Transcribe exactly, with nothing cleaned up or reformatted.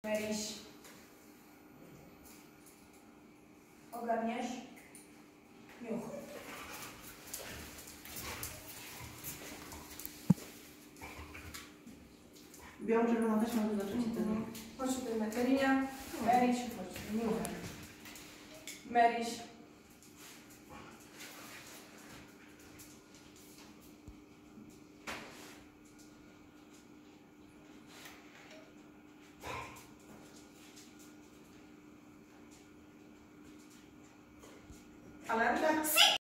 Maryś. Ogarniesz? Niuch. Białą, czerwoną też mogę zacząć wtedy. Chodź tutaj Metelinia. Maryś, chodź. Niuchem. Maryś. Alarm?